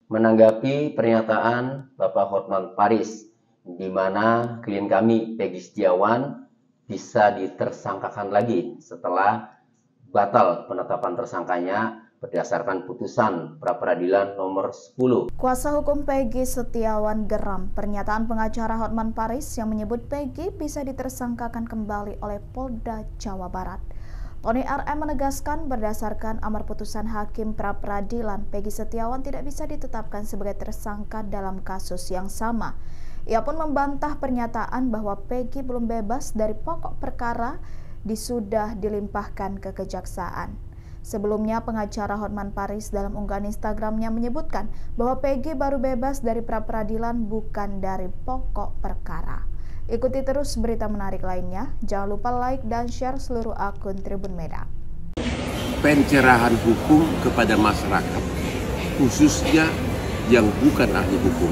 Menanggapi pernyataan Bapak Hotman Paris, di mana klien kami Peggy Setiawan bisa ditersangkakan lagi setelah batal penetapan tersangkanya berdasarkan putusan pra-peradilan nomor 10. Kuasa hukum Peggy Setiawan geram pernyataan pengacara Hotman Paris yang menyebut Peggy bisa ditersangkakan kembali oleh Polda Jawa Barat. Tony RM menegaskan berdasarkan amar putusan Hakim pra-peradilan, Peggy Setiawan tidak bisa ditetapkan sebagai tersangka dalam kasus yang sama. Ia pun membantah pernyataan bahwa Peggy belum bebas dari pokok perkara sudah dilimpahkan ke kejaksaan. Sebelumnya, pengacara Hotman Paris dalam unggahan Instagramnya menyebutkan bahwa Peggy baru bebas dari pra-peradilan bukan dari pokok perkara. Ikuti terus berita menarik lainnya. Jangan lupa like dan share seluruh akun Tribun Medan. Pencerahan hukum kepada masyarakat, khususnya yang bukan ahli hukum.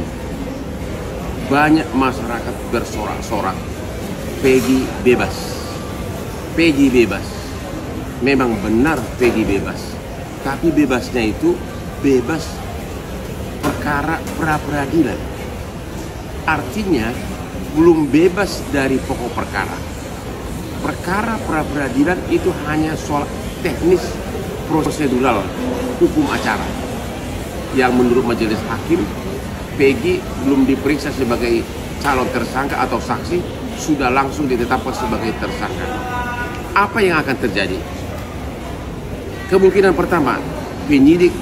Banyak masyarakat bersorak-sorak, Peggy bebas. Peggy bebas. Memang benar Peggy bebas. Tapi bebasnya itu bebas perkara pra-peradilan. Artinya belum bebas dari pokok perkara. Perkara pra-peradilan itu hanya soal teknis prosedural hukum acara yang menurut majelis hakim Peggy belum diperiksa sebagai calon tersangka atau saksi, sudah langsung ditetapkan sebagai tersangka. Apa yang akan terjadi? Kemungkinan pertama, penyidik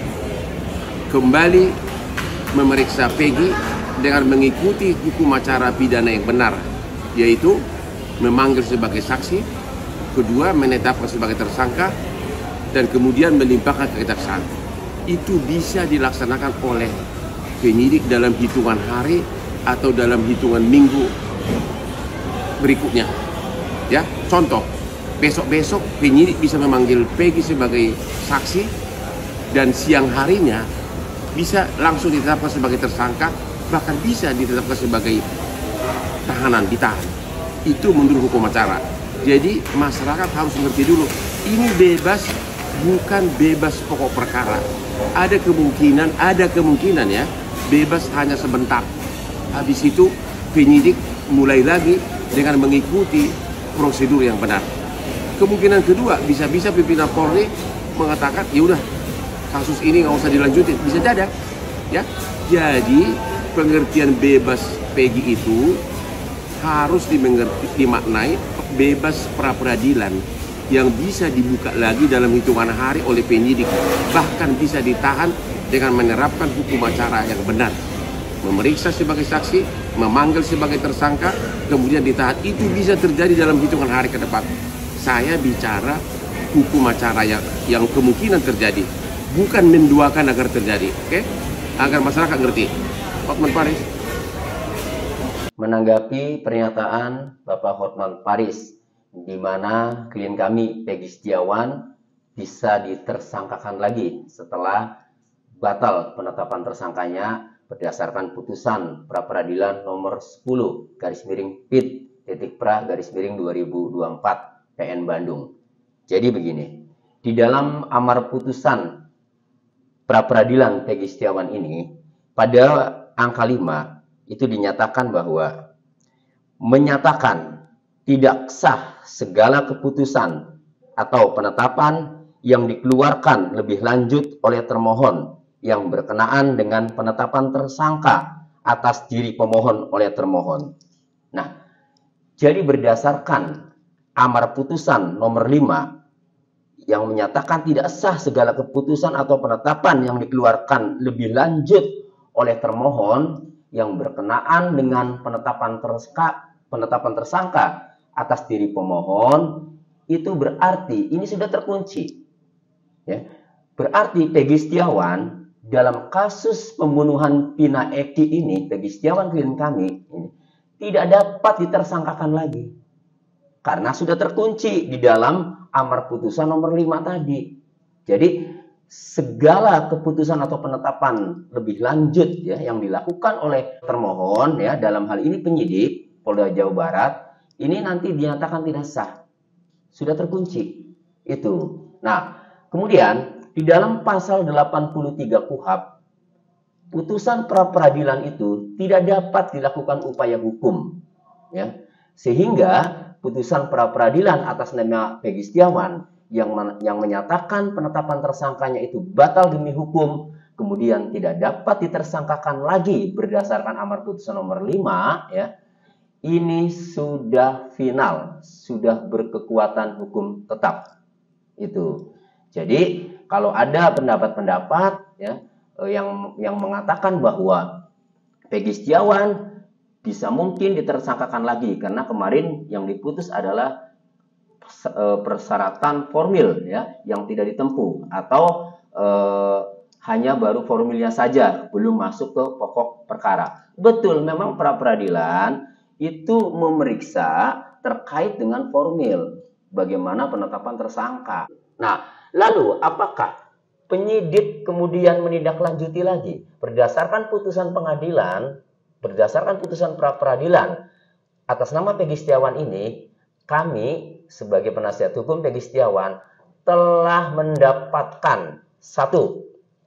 kembali memeriksa Peggy dengan mengikuti hukum acara pidana yang benar, yaitu memanggil sebagai saksi, kedua menetapkan sebagai tersangka, dan kemudian melimpahkan ke kejaksaan. Itu bisa dilaksanakan oleh penyidik dalam hitungan hari atau dalam hitungan minggu berikutnya. Ya, contoh, besok-besok penyidik bisa memanggil Peggy sebagai saksi dan siang harinya bisa langsung ditetapkan sebagai tersangka, bahkan bisa ditetapkan sebagai tahanan, ditahan. Itu menurut hukum acara. Jadi masyarakat harus mengerti dulu, ini bebas bukan bebas pokok perkara. Ada kemungkinan ya, bebas hanya sebentar. Habis itu penyidik mulai lagi dengan mengikuti prosedur yang benar. Kemungkinan kedua, bisa-bisa pimpinan Polri mengatakan, ya udah kasus ini nggak usah dilanjutin, bisa jadi ya. Jadi pengertian bebas Peggy itu harus dimaknai bebas pra-peradilan yang bisa dibuka lagi dalam hitungan hari oleh penyidik, bahkan bisa ditahan dengan menerapkan hukum acara yang benar, memeriksa sebagai saksi, memanggil sebagai tersangka, kemudian ditahan. Itu bisa terjadi dalam hitungan hari ke depan. Saya bicara hukum acara yang kemungkinan terjadi, bukan menduakan agar terjadi, oke? Agar masyarakat ngerti. Hotman Paris. Menanggapi pernyataan Bapak Hotman Paris, di mana klien kami Peggy Setiawan bisa ditersangkakan lagi setelah batal penetapan tersangkanya berdasarkan putusan pra-peradilan nomor 10/PIT.PRA/2024 PN Bandung. Jadi begini, di dalam amar putusan pra-peradilan Peggy Setiawan ini, pada angka 5 itu dinyatakan bahwa menyatakan tidak sah segala keputusan atau penetapan yang dikeluarkan lebih lanjut oleh termohon yang berkenaan dengan penetapan tersangka atas diri pemohon oleh termohon. Nah, jadi berdasarkan amar putusan nomor 5 yang menyatakan tidak sah segala keputusan atau penetapan yang dikeluarkan lebih lanjut oleh termohon yang berkenaan dengan penetapan tersangka atas diri pemohon, itu berarti ini sudah terkunci. Ya. Berarti Peggy Setiawan dalam kasus pembunuhan Vina Eki ini, Peggy Setiawan klien kami ini, tidak dapat ditersangkakan lagi. Karena sudah terkunci di dalam amar putusan nomor 5 tadi. Jadi segala keputusan atau penetapan lebih lanjut ya yang dilakukan oleh termohon ya, dalam hal ini penyidik Polda Jawa Barat, ini nanti dinyatakan tidak sah, sudah terkunci itu. Nah, kemudian di dalam pasal 83 KUHP putusan pra peradilan itu tidak dapat dilakukan upaya hukum, ya, sehingga putusan pra peradilan atas nama Peggy Setiawan yang menyatakan penetapan tersangkanya itu batal demi hukum, kemudian tidak dapat ditersangkakan lagi berdasarkan amar putusan nomor 5, ya, ini sudah final, sudah berkekuatan hukum tetap. Itu. Jadi kalau ada pendapat-pendapat, ya, yang mengatakan bahwa Peggy Setiawan bisa mungkin ditersangkakan lagi karena kemarin yang diputus adalah persyaratan formil, ya, yang tidak ditempuh, atau hanya baru formilnya saja, belum masuk ke pokok perkara. Betul, memang pra peradilan itu memeriksa terkait dengan formil bagaimana penetapan tersangka. Nah, lalu apakah penyidik kemudian menindaklanjuti lagi berdasarkan putusan pengadilan, berdasarkan putusan pra peradilan atas nama Peggy Setiawan ini? Kami sebagai penasihat hukum Peggy Setiawan telah mendapatkan satu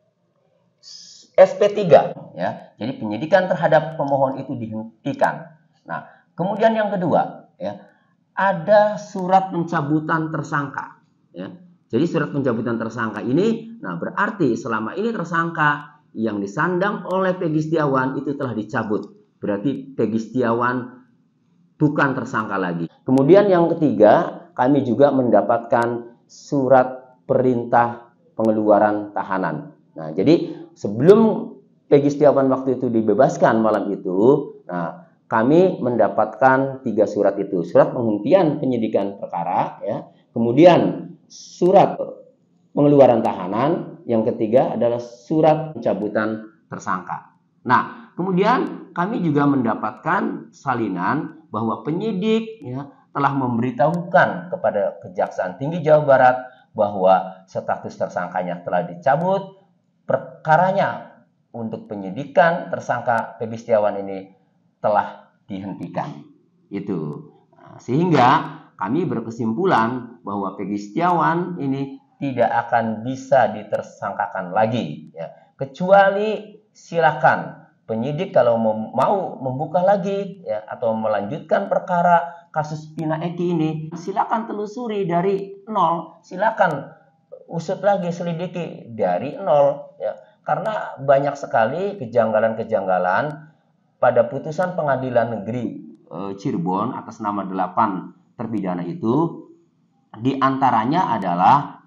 SP3, ya. Jadi penyidikan terhadap pemohon itu dihentikan. Nah, kemudian yang kedua, ya, ada surat pencabutan tersangka, ya. Jadi surat pencabutan tersangka ini, nah, berarti selama ini tersangka yang disandang oleh Peggy Setiawan itu telah dicabut. Berarti Peggy Setiawan bukan tersangka lagi. Kemudian yang ketiga, kami juga mendapatkan surat perintah pengeluaran tahanan. Nah, jadi sebelum Peggy Setiawan waktu itu dibebaskan malam itu, nah, kami mendapatkan 3 surat itu. Surat penghentian penyidikan perkara, ya. Kemudian surat pengeluaran tahanan, yang ketiga adalah surat pencabutan tersangka. Nah, kemudian kami juga mendapatkan salinan bahwa penyidik, ya, telah memberitahukan kepada Kejaksaan Tinggi Jawa Barat bahwa status tersangkanya telah dicabut, perkaranya untuk penyidikan tersangka Peggy Setiawan ini telah dihentikan. Itu. Nah, sehingga kami berkesimpulan bahwa Peggy Setiawan ini tidak akan bisa ditersangkakan lagi, ya. Kecuali silakan penyidik kalau mau membuka lagi, ya, atau melanjutkan perkara kasus Pina Eki ini, silakan telusuri dari nol, silakan usut lagi, selidiki dari nol, ya. Karena banyak sekali kejanggalan-kejanggalan pada putusan Pengadilan Negeri Cirebon atas nama 8 terpidana itu, diantaranya adalah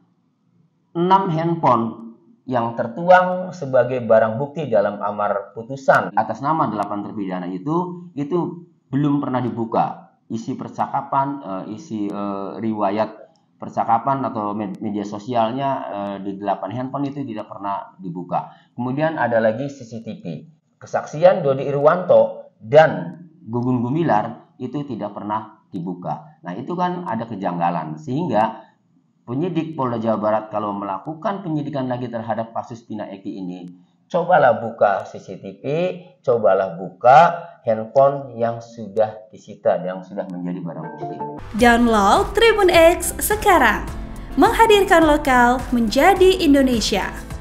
6 handphone yang tertuang sebagai barang bukti dalam amar putusan atas nama 8 terpidana itu belum pernah dibuka. Isi percakapan, riwayat percakapan atau media sosialnya di 8 handphone itu tidak pernah dibuka. Kemudian ada lagi CCTV. Kesaksian Dodi Irwanto dan Gugun Gumilar itu tidak pernah dibuka. Nah, itu kan ada kejanggalan, sehingga penyidik Polda Jawa Barat kalau melakukan penyidikan lagi terhadap kasus Pina Eki ini, cobalah buka CCTV, cobalah buka handphone yang sudah disita, yang sudah menjadi barang bukti. Download Tribun X sekarang, menghadirkan lokal menjadi Indonesia.